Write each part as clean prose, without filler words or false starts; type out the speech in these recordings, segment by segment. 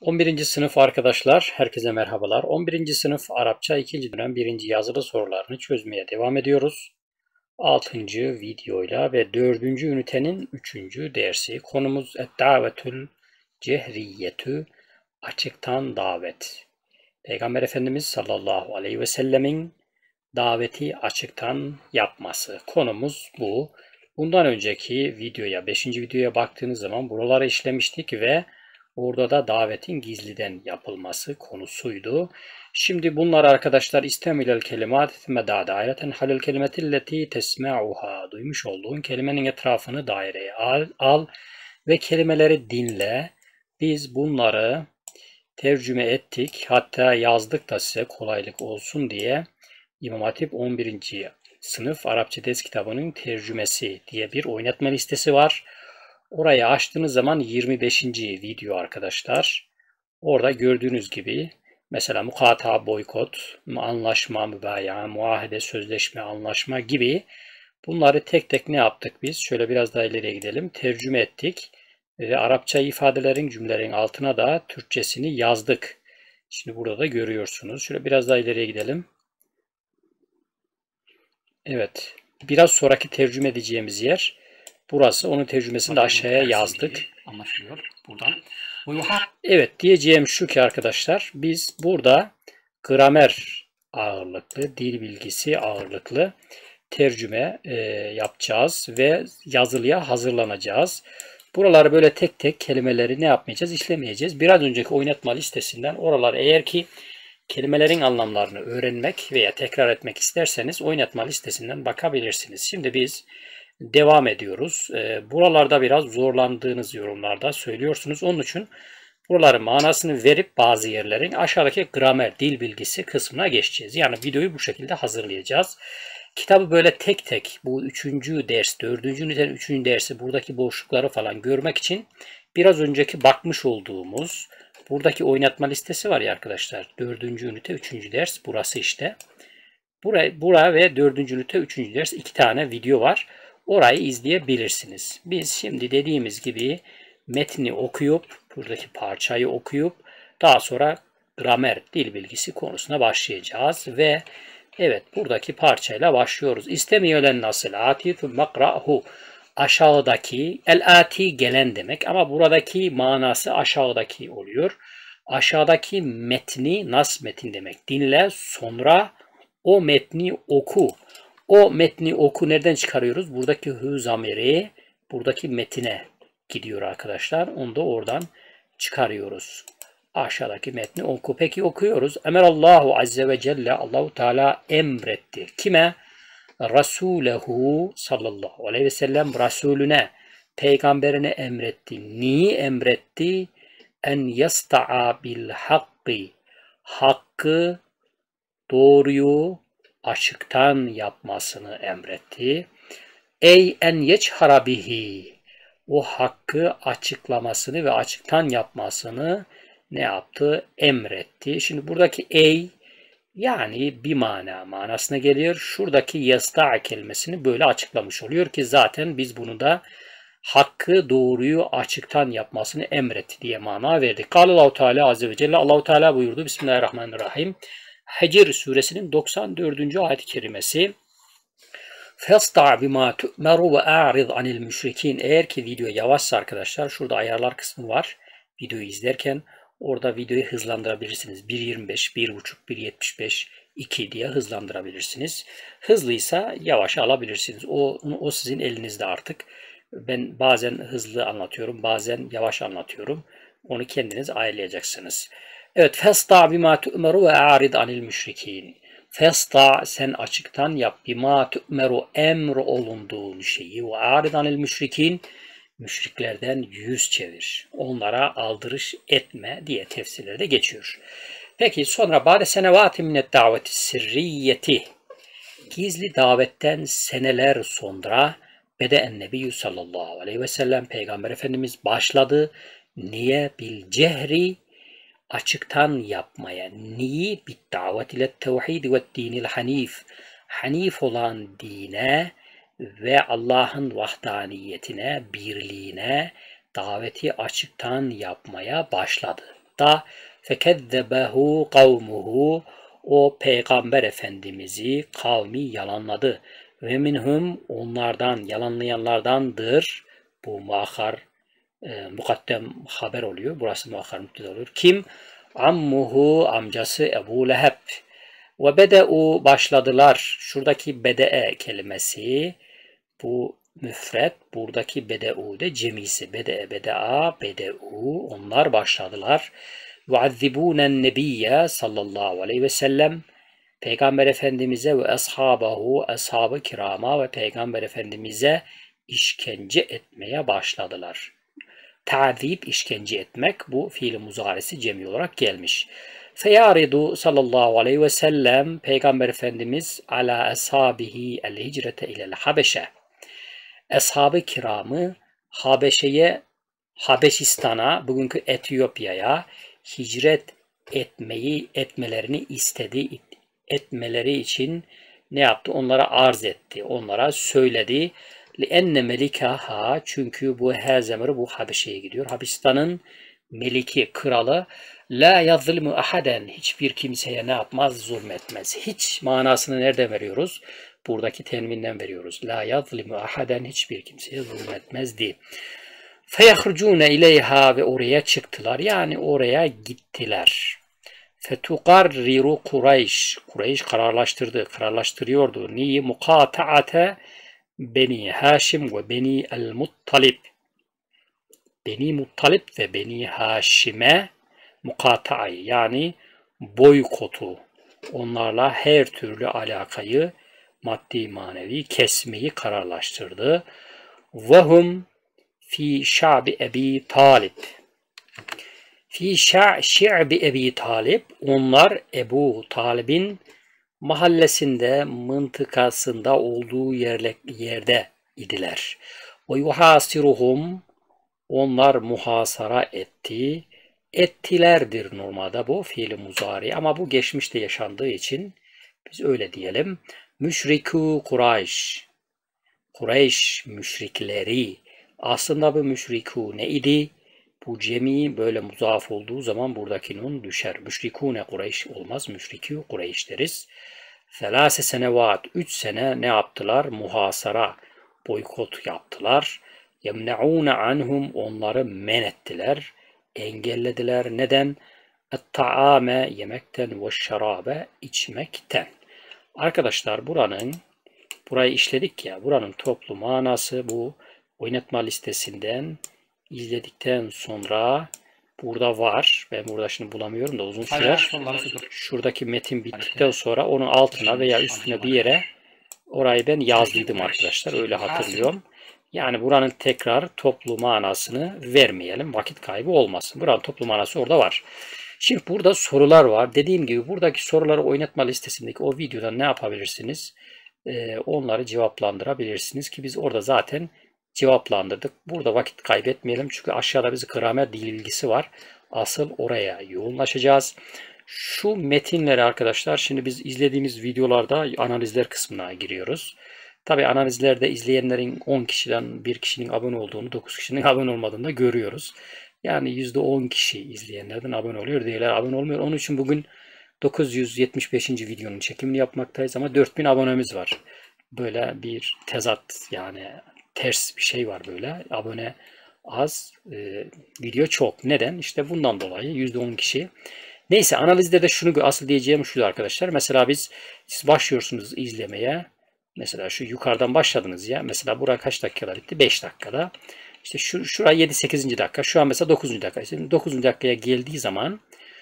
11. sınıf arkadaşlar, herkese merhabalar. 11. sınıf Arapça 2. dönem 1. yazılı sorularını çözmeye devam ediyoruz. 6. videoyla ve 4. ünitenin 3. dersi. Konumuz et-davetül cehriyetü, açıktan davet. Peygamber Efendimiz sallallahu aleyhi ve sellemin daveti açıktan yapması. Konumuz bu. Bundan önceki videoya, 5. videoya baktığınız zaman buraları işlemiştik ve orada da davetin gizliden yapılması konusuydu. Şimdi bunlar arkadaşlar istemilel kelimat meda daireten halil kelimetilleti tesma'uha, duymuş olduğun kelimenin etrafını daireye al ve kelimeleri dinle. Biz bunları tercüme ettik. Hatta yazdık da size kolaylık olsun diye. İmam Hatip 11. sınıf Arapça ders kitabının tercümesi diye bir oynatma listesi var. Orayı açtığınız zaman 25. video arkadaşlar. Orada gördüğünüz gibi mesela mukata, boykot, anlaşma, mübaya, muahede, sözleşme, anlaşma gibi bunları tek tek ne yaptık biz? Şöyle biraz daha ileriye gidelim. Tercüme ettik ve Arapça ifadelerin, cümlelerin altına da Türkçesini yazdık. Şimdi burada da görüyorsunuz. Şöyle biraz daha ileriye gidelim. Evet. Biraz sonraki tercüme edeceğimiz yer burası. Onun tercümesini de aşağıya yazdık. Anlaşılıyor buradan. Evet, diyeceğim şu ki arkadaşlar, biz burada gramer ağırlıklı, dil bilgisi ağırlıklı tercüme yapacağız ve yazılıya hazırlanacağız. Buraları böyle tek tek kelimeleri ne yapmayacağız? İşlemeyeceğiz. Biraz önceki oynatma listesinden oralar eğer ki kelimelerin anlamlarını öğrenmek veya tekrar etmek isterseniz oynatma listesinden bakabilirsiniz. Şimdi biz devam ediyoruz. Buralarda biraz zorlandığınız yorumlarda söylüyorsunuz. Onun için buraların manasını verip bazı yerlerin aşağıdaki gramer, dil bilgisi kısmına geçeceğiz. Yani videoyu bu şekilde hazırlayacağız. Kitabı böyle tek tek bu 3. ders, 4. ünitenin 3. dersi buradaki boşlukları falan görmek için biraz önceki bakmış olduğumuz buradaki oynatma listesi var ya arkadaşlar. 4. ünite 3. ders burası işte. Buraya ve 4. ünite 3. ders 2 tane video var. Orayı izleyebilirsiniz. Biz şimdi dediğimiz gibi metni okuyup, buradaki parçayı okuyup daha sonra gramer, dil bilgisi konusuna başlayacağız ve evet buradaki parçayla başlıyoruz. İstemiyolen nasıl ati makra'hu, aşağıdaki el-ati gelen demek ama buradaki manası aşağıdaki oluyor. Aşağıdaki metni nas metin demek. Dinle sonra o metni oku. O metni oku nereden çıkarıyoruz? Buradaki hü zamiri buradaki metine gidiyor arkadaşlar. Onu da oradan çıkarıyoruz. Aşağıdaki metni oku. Peki okuyoruz. Emerallahu azze ve celle, Allahu Teala emretti. Kime? Resulehu sallallahu aleyhi ve sellem, Resulüne, peygamberine emretti. Niye emretti? En yasta'a bil hakki, hakkı, doğruyu açıktan yapmasını emretti. Ey en yeçhara bihi, o hakkı açıklamasını ve açıktan yapmasını ne yaptı? Emretti. Şimdi buradaki ey yani bir manasına geliyor. Şuradaki yasta kelimesini böyle açıklamış oluyor ki zaten biz bunu da hakkı doğruyu açıktan yapmasını emretti diye mana verdik. Allahu Teala azze ve celle, Allahu Teala buyurdu. Bismillahirrahmanirrahim. Hicr suresinin 94. ayet-i kerimesi. Festa bima tu'meru ve a'rid anil müşrikin. Eğer ki video yavaşsa arkadaşlar şurada ayarlar kısmı var. Videoyu izlerken orada videoyu hızlandırabilirsiniz. 1.25, 1.5, 1.75, 2 diye hızlandırabilirsiniz. Hızlıysa yavaş alabilirsiniz. O sizin elinizde artık. Ben bazen hızlı anlatıyorum, bazen yavaş anlatıyorum. Onu kendiniz ayarlayacaksınız. Evet, festa bima tu'meru ve a'rid anil müşrikin. Festa, sen açıktan yap, bima tu'meru, emr olunduğun şeyi, ve a'rid anil müşrikin, müşriklerden yüz çevir. Onlara aldırış etme diye tefsirlerde geçiyor. Peki sonra ba'de senevati minnet daveti sirriyeti, gizli davetten seneler sonra bede nebiyyü sallallahu aleyhi ve sellem, peygamber efendimiz başladı. Niye? Bil cehri, açıktan yapmaya. Niye? Bit davet ile tevhid ve dinil hanif, hanif olan dine ve Allah'ın vahdaniyetine, birliğine daveti açıktan yapmaya başladı. Savaşta fekezzebehu kavmuhu, o peygamber efendimizi kavmi yalanladı. Ve minhum, onlardan, yalanlayanlardandır. Bu muakhar mukaddem haber oluyor. Burası muakhar müpteda oluyor. Kim? Ammuhu, amcası Ebu Leheb. Ve bede'u, başladılar. Şuradaki bede'e kelimesi bu müfret. Buradaki bede'u de cemisi. Bede'e, bede'a, bede'u. Onlar başladılar. Yuazzibûnen nebiyye sallallahu aleyhi ve sellem. Peygamber Efendimiz'e ve ashabahu, ashab-ı kirama ve Peygamber Efendimiz'e işkence etmeye başladılar. Ta'zib, işkence etmek, bu fiil-i muzaresi cemi olarak gelmiş. Feyaridu sallallahu aleyhi ve sellem, Peygamber Efendimiz ala ashabihi el hicrete ilel Habeşe. Ashab-ı kiramı Habeşe'ye, Habeşistan'a, bugünkü Etiyopya'ya hicret etmelerini istedi. Etmeleri için ne yaptı? Onlara arz etti. Onlara söyledi. لِأَنَّ مَلِكَهَا, çünkü bu Hazemir bu Habeşe'ye gidiyor. Habeşistan'ın meliki, kralı la yazlimu ahaden, hiçbir kimseye ne yapmaz? Zulmetmez. Hiç manasını nereden veriyoruz? Buradaki tenvinden veriyoruz. La yazlimu ahaden, hiçbir kimseye zulmetmezdi. فَيَخْرُجُونَ اِلَيْهَا, ve oraya çıktılar. Yani oraya gittiler. فَتُقَرِّرُ Kureyş. Kureyş kararlaştırıyordu. Niye? Mukata'ate Beni Haşim ve Beni el-Muttalib. Beni Muttalib ve Beni Haşim'e mukata'yı, yani boykotu, onlarla her türlü alakayı maddi manevi kesmeyi kararlaştırdı. Vehum fi şa'bi Ebi Talib. Fi şi'bi Ebi Talib, onlar Ebu Talib'in mahallesinde, mıntıkasında olduğu yerde idiler. Ve yuhasiruhum, onlar muhasara etti. Ettilerdir normalde bu fiil-i muzari, ama bu geçmişte yaşandığı için biz öyle diyelim. Müşrikû Kureyş. Kureyş müşrikleri. Aslında bu müşrikû ne idi? Bu cemi böyle muzaf olduğu zaman buradaki nun düşer. Müşrikûne Kureyş olmaz. Müşrikû Kureyş deriz. Selase senevat, 3 sene ne yaptılar? Muhasara, boykot yaptılar. Yemne'ûne anhum, onları men ettiler, engellediler. Neden? Et-ta'ame, yemekten, ve şarabe, içmekten. Arkadaşlar burayı işledik ya, buranın toplu manası bu. Oynatma listesinden izledikten sonra burada var. Ben burada şimdi bulamıyorum da uzun sürer. Şuradaki metin bittikten sonra onun altına veya üstüne bir yere orayı ben yazdıydım arkadaşlar. Öyle hatırlıyorum. Yani buranın tekrar toplu manasını vermeyelim. Vakit kaybı olmasın. Buranın toplu manası orada var. Şimdi burada sorular var. Dediğim gibi buradaki soruları oynatma listesindeki o videodan ne yapabilirsiniz? Onları cevaplandırabilirsiniz ki biz orada zaten cevaplandırdık. Burada vakit kaybetmeyelim çünkü aşağıda bizi gramer dil bilgisi var. Asıl oraya yoğunlaşacağız. Şu metinleri arkadaşlar, şimdi biz izlediğimiz videolarda analizler kısmına giriyoruz. Tabi analizlerde izleyenlerin 10 kişiden 1 kişinin abone olduğunu, 9 kişinin abone olmadığını da görüyoruz. Yani %10 kişi izleyenlerden abone oluyor, diğerler abone olmuyor. Onun için bugün 975. videonun çekimini yapmaktayız ama 4000 abonemiz var. Böyle bir tezat, yani ters bir şey var böyle. Abone az, video çok. Neden? İşte bundan dolayı %10 kişi. Neyse, analizde de şunu asıl diyeceğim şu arkadaşlar. Mesela siz başlıyorsunuz izlemeye. Mesela şu yukarıdan başladınız ya. Mesela buraya kaç dakikada bitti? 5 dakikada. İşte şuraya 7-8. dakika. Şu an mesela 9. dakika. İşte 9. dakikaya geldiği zaman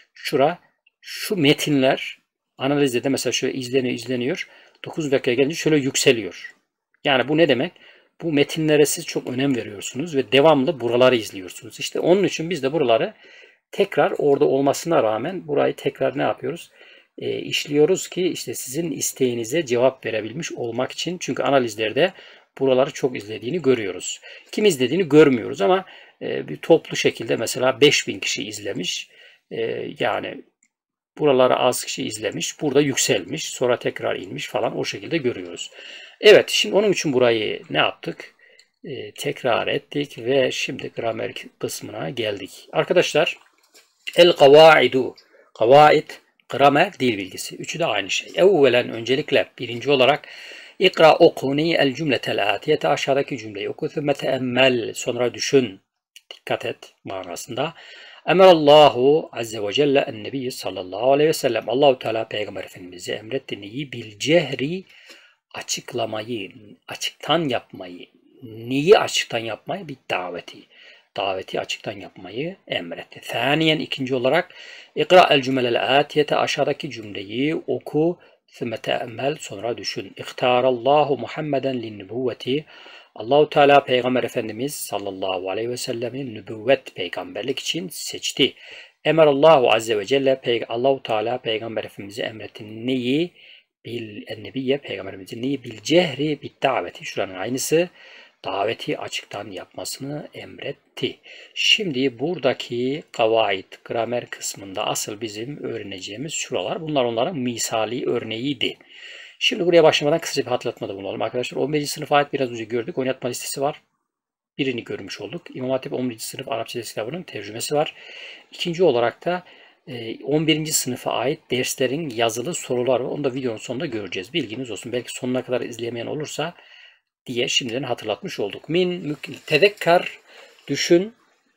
şu metinler analizde de mesela şöyle izleniyor. 9 dakikaya gelince şöyle yükseliyor. Yani bu ne demek? Bu metinlere siz çok önem veriyorsunuz ve devamlı buraları izliyorsunuz. İşte onun için biz de buraları tekrar orada olmasına rağmen burayı tekrar ne yapıyoruz? İşliyoruz ki işte sizin isteğinize cevap verebilmiş olmak için. Çünkü analizlerde buraları çok izlediğini görüyoruz. Kim izlediğini görmüyoruz ama bir toplu şekilde mesela 5000 kişi izlemiş. Yani buraları az kişi izlemiş. Burada yükselmiş. Sonra tekrar inmiş falan, o şekilde görüyoruz. Evet, şimdi onun için burayı ne yaptık? Tekrar ettik ve şimdi gramer kısmına geldik. Arkadaşlar El kavaidu. Kavaid, gramer, dil bilgisi. Üçü de aynı şey. Evvelen öncelikle birinci olarak İkra oku el cümletel atiyete aşağıdaki cümleyi oku. Thümme teemmel. Sonra düşün. Dikkat et manasında. Emerallahu azze ve celle ennebiyyi sallallahu aleyhi ve sellem. Allahu Teala Peygamber Efendimiz'e emretti neyi? Bil cehri, açıklamayı, açıktan yapmayı. Neyi açıktan yapmayı? Bir daveti. Daveti açıktan yapmayı emretti. Thaniyen, ikinci olarak İkra el cümelel atiyete aşağıdaki cümleyi oku. Thümme teemmel, sonra düşün. İhtarallahu Muhammeden linnübüvveti. Allahu Teala Peygamber Efendimiz sallallahu aleyhi ve sellemin nübüvvet peygamberlik için seçti. Emerallahu azze ve celle Allahu Teala Peygamber Efendimiz'e emretti. Neyi? Bil ennebiye Peygamberimizin neyi? Bil cehri bit daveti. Şuranın aynısı. Daveti açıktan yapmasını emretti. Şimdi buradaki kavaid, gramer kısmında asıl bizim öğreneceğimiz şuralar. Bunlar onların misali örneğiydi. Şimdi buraya başlamadan kısaca bir hatırlatmada bulunalım arkadaşlar. 11. sınıf ayet biraz önce gördük. Oynatma listesi var. Birini görmüş olduk. İmam Hatip 11. sınıf Arapça ders kitabının tercümesi var. İkinci olarak da 11. sınıfa ait derslerin yazılı soruları var. Onu da videonun sonunda göreceğiz. Bilginiz olsun. Belki sonuna kadar izleyemeyen olursa diye şimdiden hatırlatmış olduk. Min tezekkar, düşün,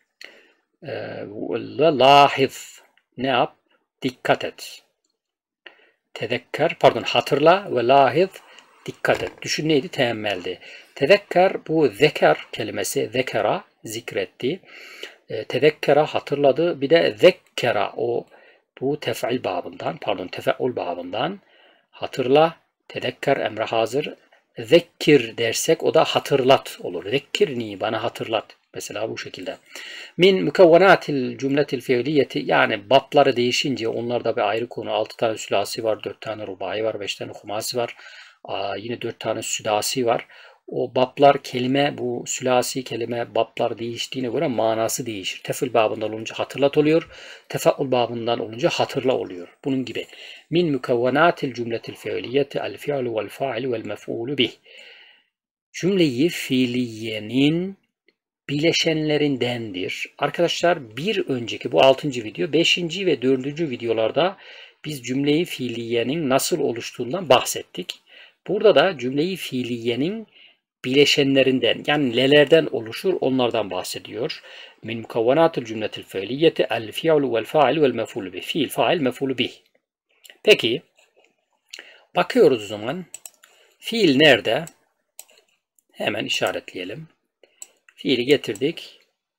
lahiz, ne yap? Dikkat et. Tezekkar, pardon, hatırla ve lahiz, dikkat et. Düşün neydi? Teemmeldi. Tezekkar, bu zekar kelimesi, zekara, zikretti. Tezekkara, hatırladı. Bir de zekkera, bu tef'il babından, pardon, tefe'ul babından. Hatırla, tezekkar, emre hazır. Zekkir dersek o da hatırlat olur. Zekkirni, bana hatırlat. Mesela bu şekilde. Min mükevvenatil cümletil fiiliyeti, yani bapları değişince onlarda bir ayrı konu. 6 tane sülasi var, 4 tane rubai var, 5 tane humasi var. Yine 4 tane südasi var. O baplar kelime, bu sülasi kelime baplar değiştiğine göre manası değişir. Tefil babından olunca hatırlat oluyor. Tefeul babından olunca hatırla oluyor. Bunun gibi. Min mükevvenatil cümletil fiiliyeti el fi'lu vel fa'il vel mef'ulu bih. Cümleyi fiiliyenin bileşenlerindendir. Arkadaşlar bir önceki bu 6. video, 5. ve 4. videolarda biz cümleyi fiiliyenin nasıl oluştuğundan bahsettik. Burada da cümleyi fiiliyenin bileşenlerinden, yani nelerden oluşur onlardan bahsediyor. Min mukavvenatil cümletil fiiliyeti el fi'lu vel fa'il vel mef'ulu bih. Fiil, fail, mef'ulu bih. Peki bakıyoruz o zaman. Fiil nerede? Hemen işaretleyelim. Fiili getirdik.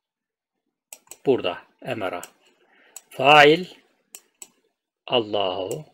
Burada. Emera. Fail Allahu.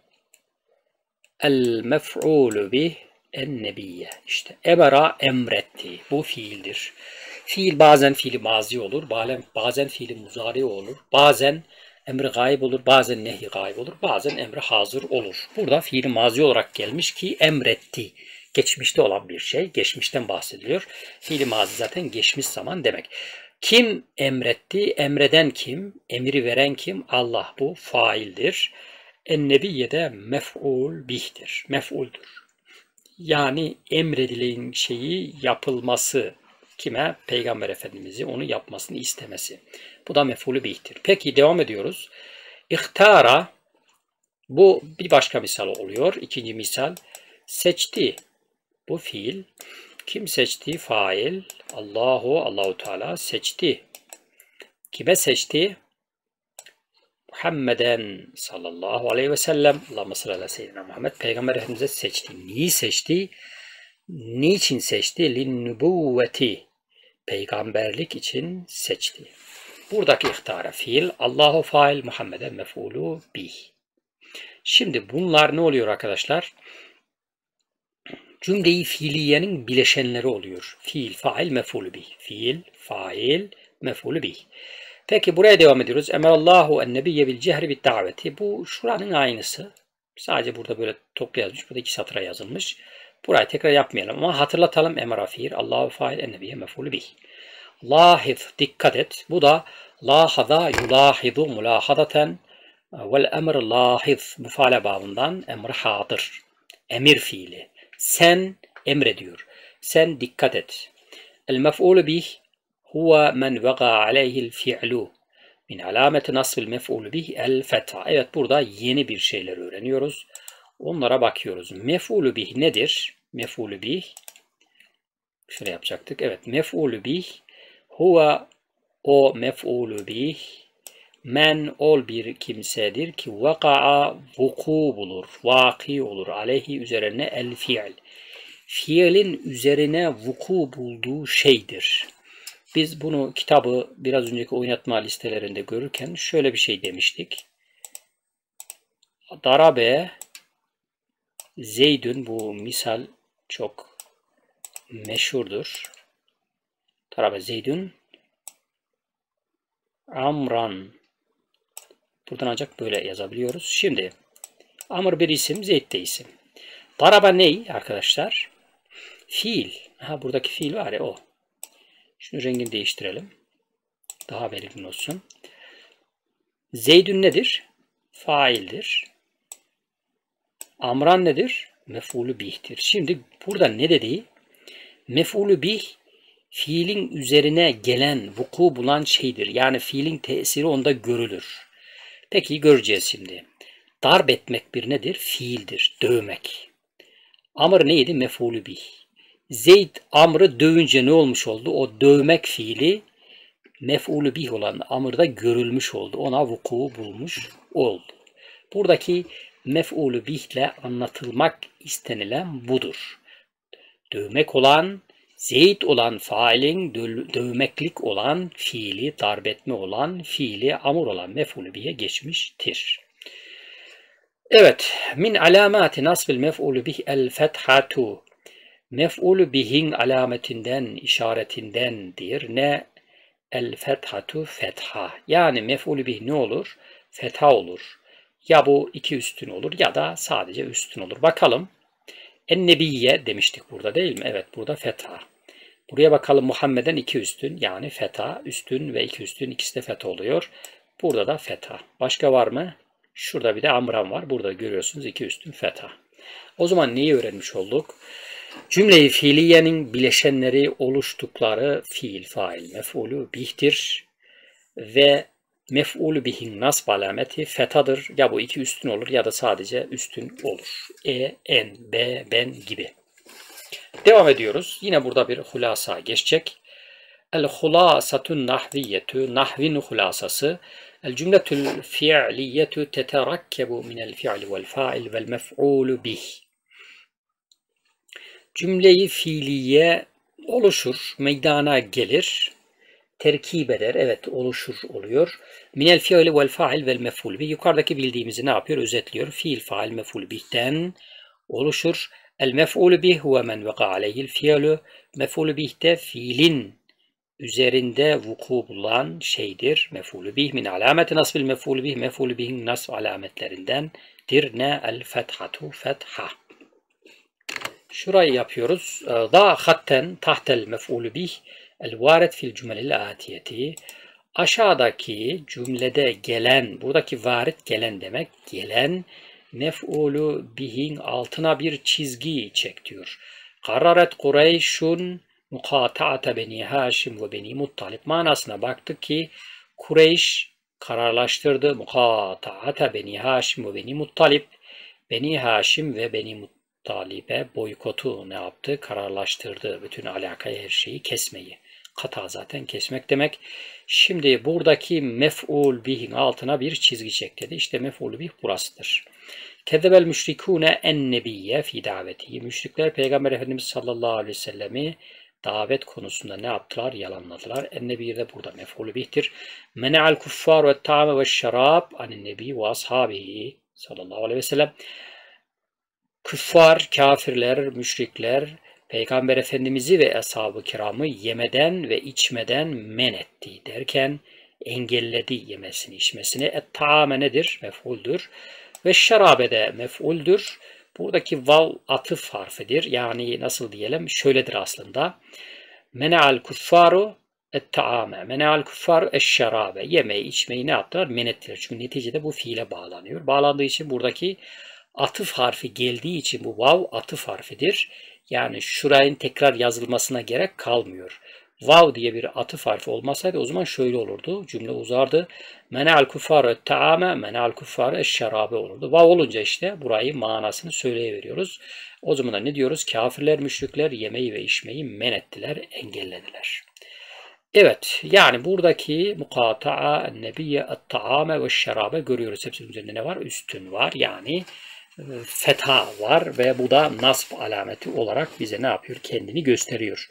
El mef'ulu bih en-nebiyye. İşte emera, emretti. Bu fiildir. Fiil bazen fiili mazi olur. Bazen fiili muzari olur. Bazen emri gayb olur. Bazen nehi gayb olur. Bazen emri hazır olur. Burada fiili mazi olarak gelmiş ki emretti. Geçmişte olan bir şey. Geçmişten bahsediliyor. Fiili mazi zaten geçmiş zaman demek. Kim emretti? Emreden kim? Emri veren kim? Allah, bu faildir. En-nebiyye de mef'ul bih'tir. Mef'uldur. Yani emredilen şeyi yapılması, kime? Peygamber Efendimiz'i onu yapmasını istemesi. Bu da mef'ulü bih'tir. Peki devam ediyoruz. İhtara, bu bir başka misal oluyor. İkinci misal, seçti. Bu fiil. Kim seçti? Fail. Allahu Teala seçti. Kime seçti? Muhammeden sallallahu aleyhi ve sellem. Allahümme salli ala seyyidina Muhammed. Peygamber Efendimiz'e seçti. Niye seçti? Niçin seçti? Linnübüvveti. Peygamberlik için seçti. Buradaki ihtara fiil. Allahu fail, Muhammeden mef'ulu bih. Şimdi bunlar ne oluyor arkadaşlar? Cümle-i fiiliyenin bileşenleri oluyor. Fiil, fail, mef'ulü bih. Fiil, fail, mef'ulü bih. Peki buraya devam ediyoruz. Emerallahu en-nebiyye bil cehri bit daveti. Bu şuranın aynısı. Sadece burada böyle toplu yazmış. Burada 2 satıra yazılmış. Burayı tekrar yapmayalım ama hatırlatalım. Emra fiil, Allahu fail, en-nebiyye mef'ulü bih. Lahiz, dikkat et. Bu da lahaza yulahizu mulahadaten vel emr lahiz. Müfale babından emr hadır. Emir fiili. Sen emrediyor. Sen dikkat et. El mef'ulü bih huve men vega aleyhil fi'lu. Min alameti nasbil mef'ulü bih el fetha. Evet, burada yeni bir şeyler öğreniyoruz. Onlara bakıyoruz. Mef'ulü bih nedir? Mef'ulü bih. Şöyle yapacaktık. Evet, mef'ulü bih huve, o mef'ulü bih men ol bir kimsedir ki vaka'a vuku bulur, vaki olur, aleyhi üzerine el fiil. Fiilin üzerine vuku bulduğu şeydir. Biz bunu kitabı biraz önceki oynatma listelerinde görürken şöyle bir şey demiştik. Darabe Zeydün, bu misal çok meşhurdur. Darabe Zeydün Amran. Buradan ancak böyle yazabiliyoruz. Şimdi Amr bir isim, Zeyd de isim. Daraba ney arkadaşlar? Fiil. Ha, buradaki fiil var ya, o. Şunu rengini değiştirelim. Daha belirgin olsun. Zeydün nedir? Faildir. Amran nedir? Mef'ulü bih'tir. Şimdi burada ne dedi? Mef'ulü bih fiilin üzerine gelen, vuku bulan şeydir. Yani fiilin tesiri onda görülür. Peki göreceğiz şimdi. Darp etmek bir nedir? Fiildir. Dövmek. Amr neydi? Mef'ulü bih. Zeyd Amr'ı dövünce ne olmuş oldu? O dövmek fiili mef'ulü bih olan Amr'da görülmüş oldu. Ona vuku bulmuş oldu. Buradaki mef'ulü bihle anlatılmak istenilen budur. Dövmek olan, Zeyd olan failin dövmeklik olan fiili, darbetme olan fiili, amur olan mef'ulü bihe geçmiştir. Evet, min alamati nasbil mef'ulü bih el fethatu. Mef'ulü bihin alametinden, işaretindendir. Ne? El fethatu fetha. Yani mef'ulü bih ne olur? Fetha olur. Ya bu iki üstün olur ya da sadece üstün olur. Bakalım. En-Nebiye demiştik burada değil mi? Evet, burada fetha. Buraya bakalım, Muhammed'den iki üstün, yani fetha, üstün ve iki üstün, ikisi de fetha oluyor. Burada da fetha. Başka var mı? Şurada bir de Amran var. Burada görüyorsunuz iki üstün fetha. O zaman neyi öğrenmiş olduk? Cümle-i fiiliyenin bileşenleri oluştukları fiil, fail, mef'ulü bih'tir ve mef'ulü bihin nasb alameti fetadır. Ya bu iki üstün olur ya da sadece üstün olur. E, en, be, ben gibi. Devam ediyoruz. Yine burada bir hulasa geçecek. El hulasatun nahviyetü, nahvin hulasası. El cümletül fi'liyetü teterakkebu minel fi'li vel fa'il vel mef'ulü bih. Cümleyi fiiliye oluşur, meydana gelir, terkip eder, evet oluşur oluyor. Minel fiili vel fa'il vel mef'ul bih. Yukarıdaki bildiğimizi ne yapıyor? Özetliyor. Fiil, fail, mef'ul bih'ten oluşur. El mef'ul bih huve men veka aleyhil fiilü. Mef'ul bih de fiilin üzerinde vuku bulan şeydir. Mef'ul bih min alameti nasbil mef'ul bih. Mef'ul bihin nasb alametlerindendir. Ne? El fethatu fetha. Şurayı yapıyoruz. Da hatten tahtel mef'ul bih. El varet fil cümelil atiyeti. Aşağıdaki cümlede gelen, buradaki varit gelen demek, gelen mef'ulü bihin altına bir çizgi çek diyor. Kararet Kureyşun mukata'ate beni Haşim ve beni Muttalib manasına baktık ki Kureyş kararlaştırdı. Mukata'ate beni Haşim ve beni Muttalib, beni Haşim ve beni Muttalib'e boykotu ne yaptı? Kararlaştırdı. Bütün alakayı, her şeyi kesmeyi. Kata zaten kesmek demek. Şimdi buradaki mef'ul bihin altına bir çizgi çek dedi. İşte mef'ul bih burasıdır. Kezzebel müşrikûne en-nebiyye fi davetihi. Müşrikler Peygamber Efendimiz sallallahu aleyhi ve sellemi davet konusunda ne yaptılar? Yalanladılar. En-nebiyye de burada mef'ul bih'tir. Mene'al kuffar ve ta'ame ve şarab anin-nebi ve ashabihi sallallahu aleyhi ve sellem. Küffar, kafirler, müşrikler Peygamber Efendimiz'i ve ashab-ı kiramı yemeden ve içmeden men etti derken engelledi yemesini, içmesini. Et-taame nedir? Mef'uldür. Ve şarabe de mef'uldür. Buradaki vav atıf harfidir. Yani nasıl diyelim? Şöyledir aslında. Mene'al kuffaru et-taame. Mene'al kuffaru eş-şarabe. Yemeği, içmeyi ne yaptılar? Men ettiler. Çünkü neticede bu fiile bağlanıyor. Bağlandığı için buradaki atıf harfi geldiği için bu vav atıf harfidir. Yani şurayın tekrar yazılmasına gerek kalmıyor. Vav diye bir atıf harfi olmasaydı o zaman şöyle olurdu. Cümle uzardı. Mena'al kuffâre ta'ame, mena'al kuffâre şerabe olurdu. Vav olunca işte burayı manasını söyleyiveriyoruz. O zaman da ne diyoruz? Kafirler, müşrikler yemeği ve içmeyi men ettiler, engellediler. Evet, yani buradaki mukata'a, nebiye, ta'ame ve şerabe görüyoruz. Hepsinin üzerinde ne var? Üstün var. Yani fetha var ve bu da nasb alameti olarak bize ne yapıyor? Kendini gösteriyor.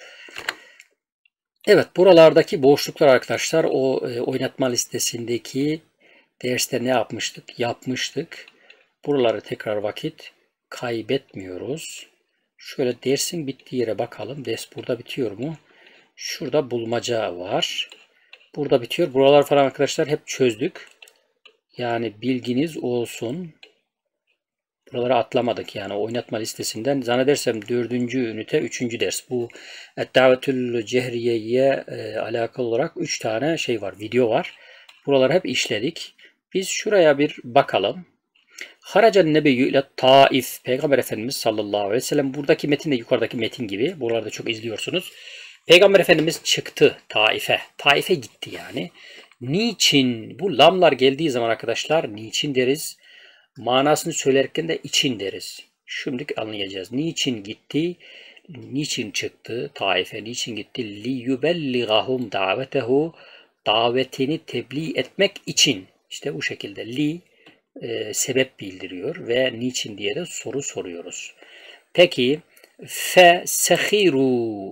Evet, buralardaki boşluklar arkadaşlar o oynatma listesindeki derste ne yapmıştık? Yapmıştık. Buraları tekrar vakit kaybetmiyoruz. Şöyle dersin bittiği yere bakalım. Ders burada bitiyor mu? Şurada bulmaca var. Burada bitiyor. Buralar falan arkadaşlar hep çözdük. Yani bilginiz olsun. Buraları atlamadık yani oynatma listesinden. Zannedersem 4. ünite 3. ders. Bu davetül cehriyeye alakalı olarak 3 tane şey var, video var. Buraları hep işledik. Biz şuraya bir bakalım. Haracen nebiyyü ile Taif. Peygamber Efendimiz sallallahu aleyhi ve sellem. Buradaki metin de yukarıdaki metin gibi. Buralarda çok izliyorsunuz. Peygamber Efendimiz çıktı Taif'e. Taif'e gitti yani. Niçin? Bu lamlar geldiği zaman arkadaşlar niçin deriz? Manasını söylerken de için deriz. Şimdi anlayacağız. Niçin gitti? Niçin çıktı Taif'e? Niçin gitti? Li yubelligahum davetehu. Davetini tebliğ etmek için. İşte bu şekilde li sebep bildiriyor ve niçin diye de soru soruyoruz. Peki fe sehiru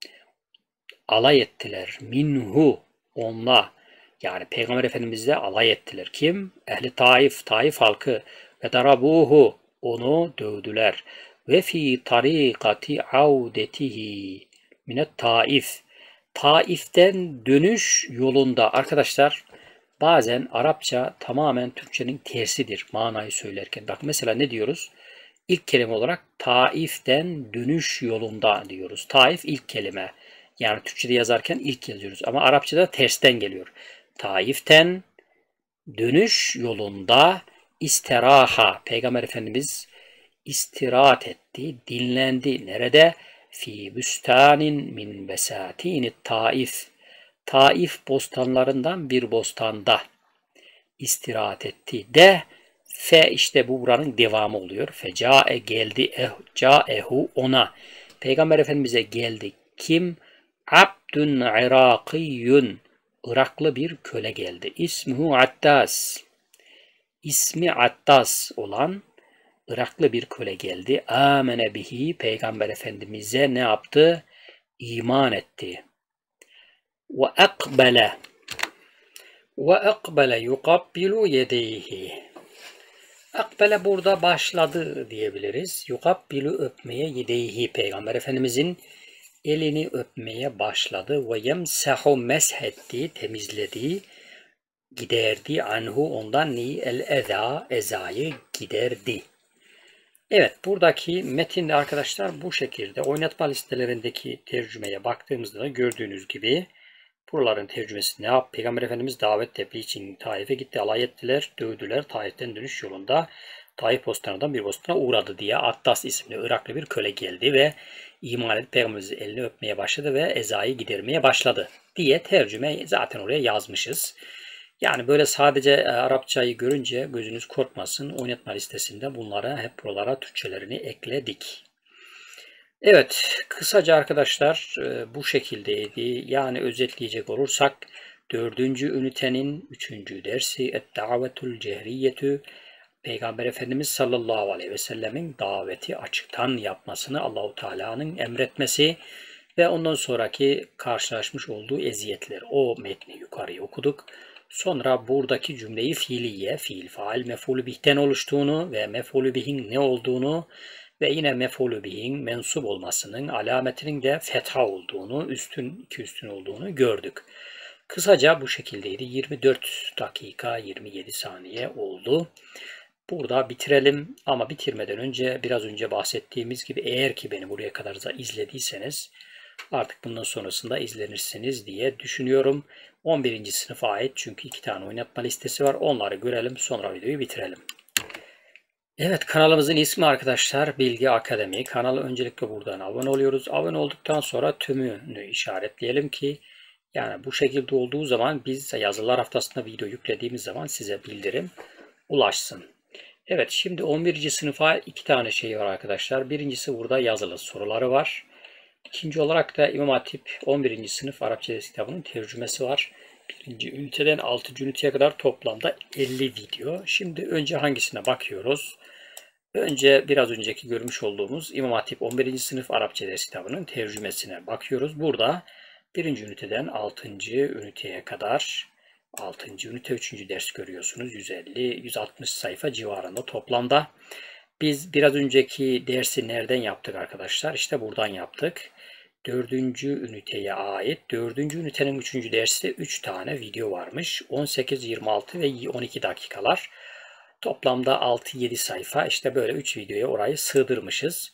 alay ettiler. Minhu onunla. Yani Peygamber Efendimizle alay ettiler. Kim? Ehli Taif, Taif halkı. Ve darabuhu onu dövdüler. Ve fi tarikati avdetihi minet Taif. Taif'ten dönüş yolunda arkadaşlar bazen Arapça tamamen Türkçenin tersidir manayı söylerken. Bak mesela ne diyoruz? İlk kelime olarak Taif'ten dönüş yolunda diyoruz. Taif ilk kelime. Yani Türkçe'de yazarken ilk yazıyoruz. Ama Arapçada tersten geliyor. Taif'ten dönüş yolunda istiraha. Peygamber Efendimiz istirahat etti, dinlendi. Nerede? Fi büstanin min besatini Taif. Taif bostanlarından bir bostanda istirahat etti. De fe işte bu buranın devamı oluyor. Fecae geldi caehu ona. Peygamber Efendimiz'e geldi. Kim? Abdun Irakiyyun. Iraklı bir köle geldi. İsmuhu Attas. İsmi Attas olan Iraklı bir köle geldi. Amene bihi. Peygamber Efendimiz'e ne yaptı? İman etti. Ve akbele. Ve akbele yukabbilu yedeyhi. Akbele burada başladı diyebiliriz. Yukabbilu öpmeye yedeyhi. Peygamber Efendimizin elini öpmeye başladı. Ve yemsahu meshetti, temizledi, giderdi. Anhu ondan ni el eza, ezayı giderdi. Evet, buradaki metinde arkadaşlar bu şekilde oynatma listelerindeki tercümeye baktığımızda da gördüğünüz gibi buraların tercümesi ne yap? Peygamber Efendimiz davet tebliğ için Taif'e gitti, alay ettiler, dövdüler. Taif'ten dönüş yolunda Taif bostanından bir bostana uğradı diye Attas isimli Iraklı bir köle geldi ve iman edip Peygamberimizin elini öpmeye başladı ve ezayı gidermeye başladı diye tercüme zaten oraya yazmışız. Yani böyle sadece Arapçayı görünce gözünüz korkmasın. Oynatma listesinde bunlara hep buralara Türkçelerini ekledik. Evet, kısaca arkadaşlar bu şekildeydi. Yani özetleyecek olursak 4. ünitenin 3. dersi Et-Davetul Cehriyetü Peygamber Efendimiz sallallahu aleyhi ve sellemin daveti açıktan yapmasını Allahu Teala'nın emretmesi ve ondan sonraki karşılaşmış olduğu eziyetler. O metni yukarıya okuduk. Sonra buradaki cümleyi fiiliye, fiil, faal, mef'ulü bih'ten oluştuğunu ve mef'ulü bihin ne olduğunu ve yine mef'ulü bihin mensup olmasının alametinin de fetha olduğunu, iki üstün olduğunu gördük. Kısaca bu şekildeydi. 24 dakika 27 saniye oldu. Burada bitirelim ama bitirmeden önce biraz önce bahsettiğimiz gibi eğer ki beni buraya kadar da izlediyseniz artık bundan sonrasında izlenirsiniz diye düşünüyorum. 11. sınıfa ait çünkü 2 tane oynatma listesi var. Onları görelim sonra videoyu bitirelim. Evet, kanalımızın ismi arkadaşlar Bilgi Akademi. Kanalı öncelikle buradan abone oluyoruz. Abone olduktan sonra tümünü işaretleyelim ki yani bu şekilde olduğu zaman biz yazılar haftasında video yüklediğimiz zaman size bildirim ulaşsın. Evet, şimdi 11. sınıfa 2 tane şey var arkadaşlar. Birincisi burada yazılı soruları var. İkinci olarak da İmam Hatip 11. sınıf Arapça ders kitabının tercümesi var. Birinci üniteden 6. üniteye kadar toplamda 50 video. Şimdi önce hangisine bakıyoruz? Önce biraz önceki görmüş olduğumuz İmam Hatip 11. sınıf Arapça ders kitabının tercümesine bakıyoruz. Burada 1. üniteden 6. üniteye kadar 6. ünite 3. ders görüyorsunuz. 150-160 sayfa civarında toplamda. Biz biraz önceki dersi nereden yaptık arkadaşlar? İşte buradan yaptık. 4. üniteye ait 4. ünitenin 3. dersi 3 tane video varmış. 18, 26 ve 12 dakikalar. Toplamda 6-7 sayfa. İşte böyle 3 videoya orayı sığdırmışız.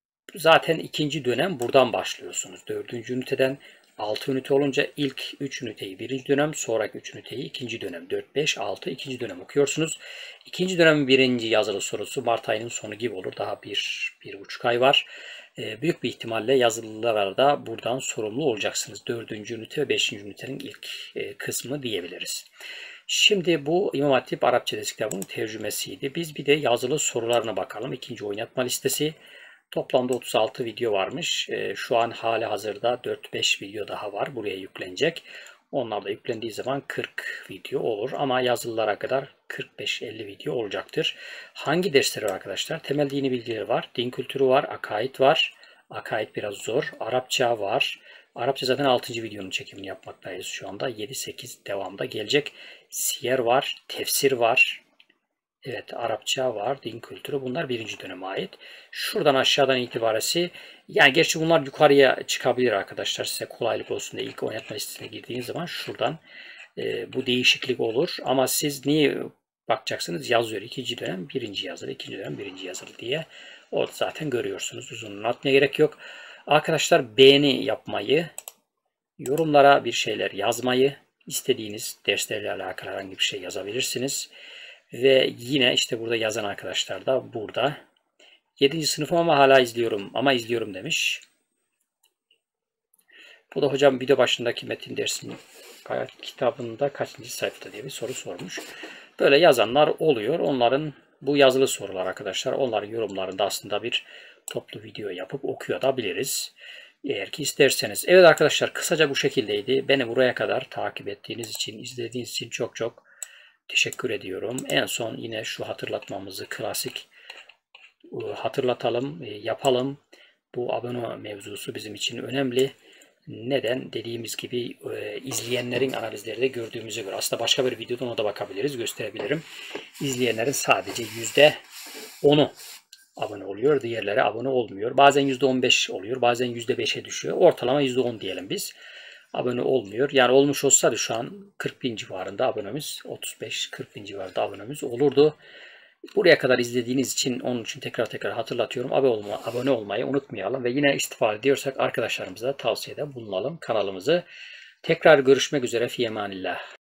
Zaten ikinci dönem buradan başlıyorsunuz. 4. üniteden 6 ünite olunca ilk 3 üniteyi birinci dönem, sonraki 3 üniteyi ikinci dönem. 4, 5, 6 ikinci dönem okuyorsunuz. İkinci dönemin birinci yazılı sorusu Mart ayının sonu gibi olur. Daha 1,5 ay var. Büyük bir ihtimalle yazılılarda buradan sorumlu olacaksınız. 4. ünite ve 5. ünitenin ilk kısmı diyebiliriz. Şimdi bu İmam Hatip Arapça ders kitabının tercümesiydi. Biz bir de yazılı sorularına bakalım. İkinci oynatma listesi. Toplamda 36 video varmış. Şu an hali hazırda 4-5 video daha var. Buraya yüklenecek. Onlar da yüklendiği zaman 40 video olur. Ama yazılılara kadar 45-50 video olacaktır. Hangi dersler var arkadaşlar? Temel dini bilgileri var. Din kültürü var. Akaid var. Akaid biraz zor. Arapça var. Arapça zaten 6. videonun çekimini yapmaktayız şu anda. 7-8 devamda gelecek. Siyer var. Tefsir var. Evet, Arapça var, din kültürü. Bunlar 1. döneme ait. Şuradan aşağıdan itibaresi, yani gerçi bunlar yukarıya çıkabilir arkadaşlar. Size kolaylık olsun diye ilk oynatma listesine girdiğiniz zaman şuradan bu değişiklik olur. Ama siz niye bakacaksınız? Yazıyor 2. dönem 1. yazılı, 2. dönem 1. yazılı diye. O zaten görüyorsunuz. Uzun anlatmaya gerek yok. Arkadaşlar beğeni yapmayı, yorumlara bir şeyler yazmayı, istediğiniz derslerle alakalı herhangi bir şey yazabilirsiniz. Ve yine işte burada yazan arkadaşlar da burada. 7. sınıfım ama hala izliyorum. Ama izliyorum demiş. Bu da hocam video başındaki metin dersinin kitabında kaçıncı sayfada diye bir soru sormuş. Böyle yazanlar oluyor. Onların bu yazılı sorular arkadaşlar. Onların yorumlarında aslında bir toplu video yapıp okuyor da biliriz. Eğer ki isterseniz. Evet arkadaşlar, kısaca bu şekildeydi. Beni buraya kadar takip ettiğiniz için, izlediğiniz için çok çok teşekkür ediyorum. En son yine şu hatırlatmamızı klasik hatırlatalım, yapalım. Bu abone mevzusu bizim için önemli. Neden? Dediğimiz gibi izleyenlerin analizleri de gördüğümüze göre. Aslında başka bir videoda ona da bakabiliriz, gösterebilirim. İzleyenlerin sadece %10'u abone oluyor, diğerleri abone olmuyor. Bazen %15 oluyor, bazen %5'e düşüyor. Ortalama %10 diyelim biz. Abone olmuyor. Yani olmuş olsaydı şu an 40 bin civarında abonemiz, 35-40 bin civarında abonemiz olurdu. Buraya kadar izlediğiniz için onun için tekrar hatırlatıyorum. Abone olmayı unutmayalım ve yine istifade ediyorsak arkadaşlarımıza tavsiyede bulunalım kanalımızı. Tekrar görüşmek üzere. Fi emanillah.